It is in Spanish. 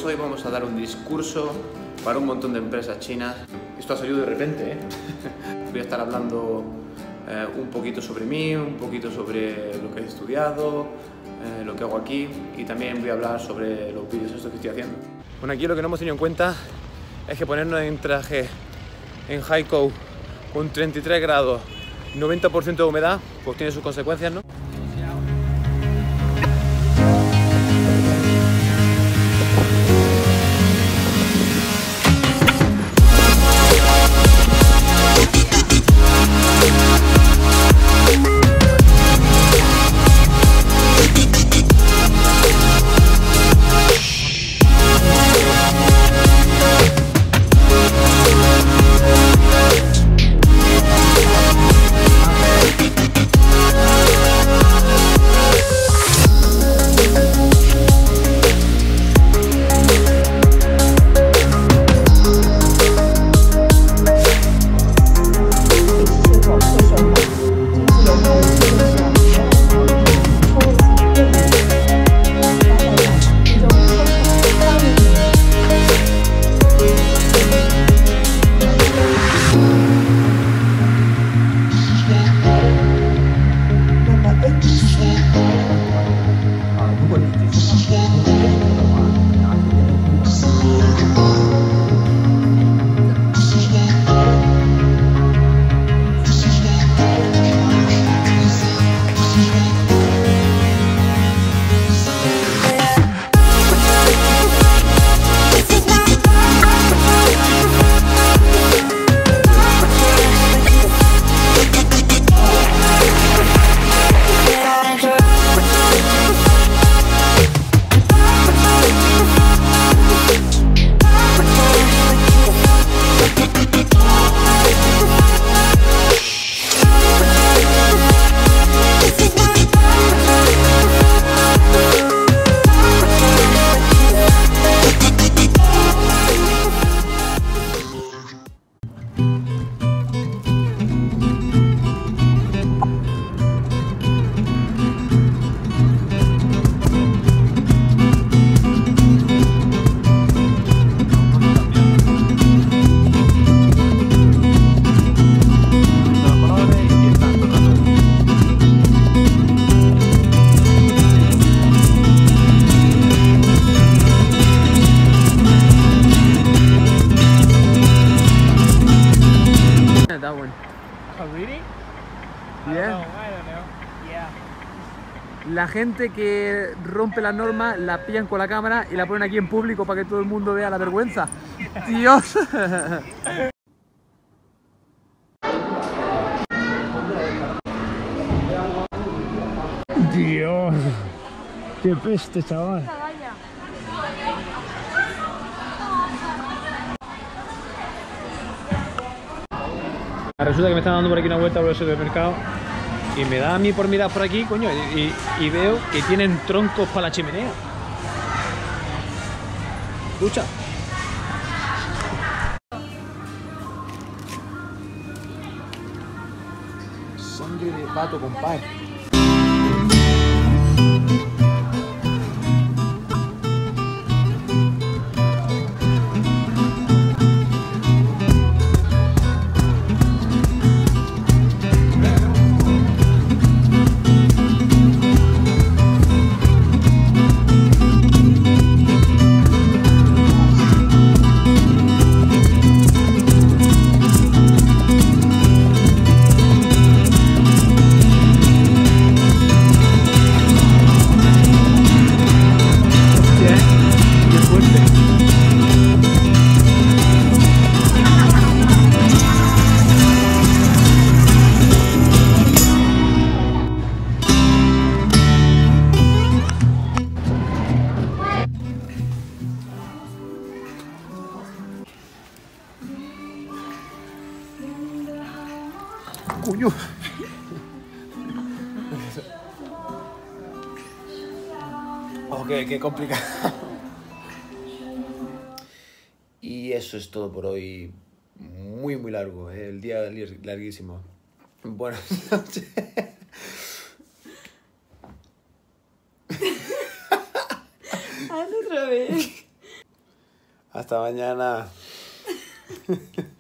hoy vamos a dar un discurso para un montón de empresas chinas. Esto ha salido de repente, ¿eh? Voy a estar hablando un poquito sobre mí, un poquito sobre lo que he estudiado, lo que hago aquí, y también voy a hablar sobre los vídeos estos que estoy haciendo. Bueno, aquí lo que no hemos tenido en cuenta es que ponernos en traje en Haikou con 33 grados, 90% de humedad, pues tiene sus consecuencias, ¿no? That one. Oh, really? Yeah. I don't know. Yeah. La gente que rompe las normas la pillan con la cámara y la ponen aquí en público para que todo el mundo vea la vergüenza. ¡Dios! Dios. Qué peste, chaval. Resulta que me están dando por aquí una vuelta por el supermercado y me da a mí por mirar por aquí, coño, y veo que tienen troncos para la chimenea. Escucha. Sangre de pato, compadre. Coño. Ok, qué complicado. Y eso es todo por hoy. Muy largo, el día larguísimo. Buenas noches. Hazlo otra vez. Hasta mañana.